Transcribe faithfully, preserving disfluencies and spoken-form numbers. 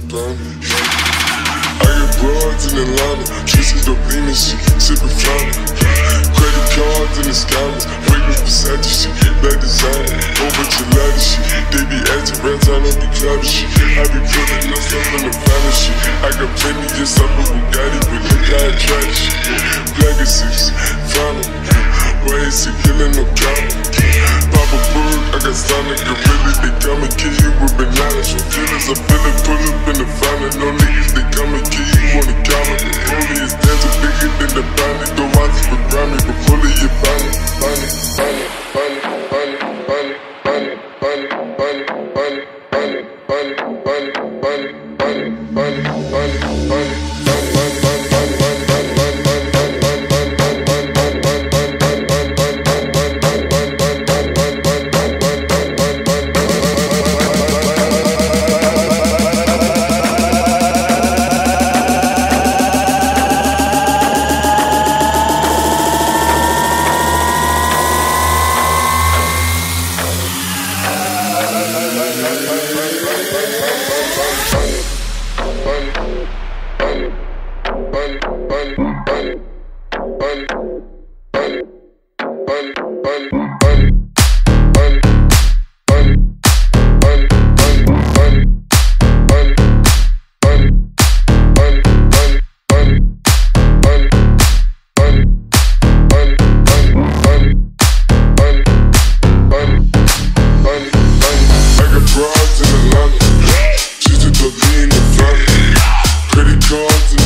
blinded. I got broads in Atlanta, kissing dope lean and shit, sipping fountain. Credit cards in the scammers, waiting for Versace shit, black design, whole bunch of ladder shit. They be acting rats, I don't be clouded shit. I be pulling up stuff in the finest shit. I got plenty of stuff, but Bugatti, but look how I try this shit. Black and six, found him. Why is he killing no counter? Papa Berg, I got Sonic Gorilla, they come and kill you with bananas. Your feelings, I feel it, pull up in the fountain. No niggas, they come and kill you on the counter. The bully is dancing bigger than the bounty. Don't watch it for Grammy, but bully you bounty. Bounty, bounty, bounty, bounty, bounty, bounty, bounty, bounty, bounty, bounty, bounty, bounty, bounty, bounty, bounty, bounty, bounty. Credit cards